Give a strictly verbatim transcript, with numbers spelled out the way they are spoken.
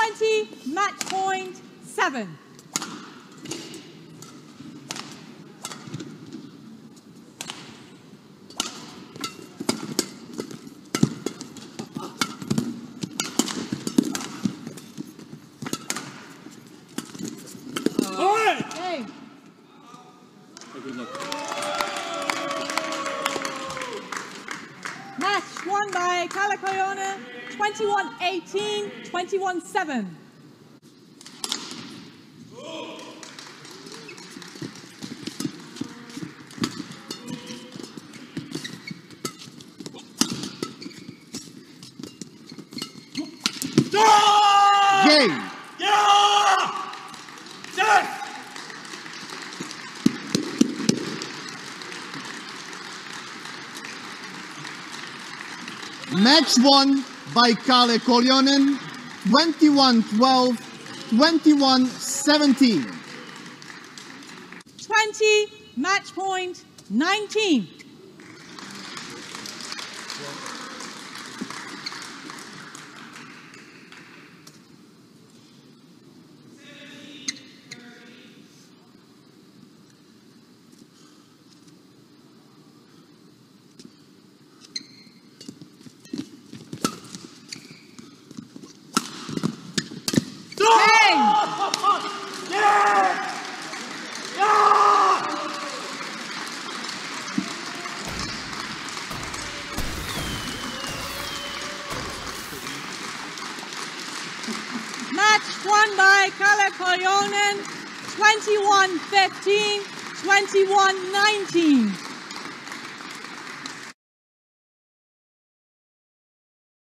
twenty, match point seven. Okay. Match won by Kalle Koljonen, twenty-one eighteen, twenty-one seven. Game. Match won by Kalle Koljonen, twenty-one twelve, twenty-one seventeen. twenty, match point nineteen. Match won by Kalle Koljonen, twenty-one fifteen, twenty-one nineteen.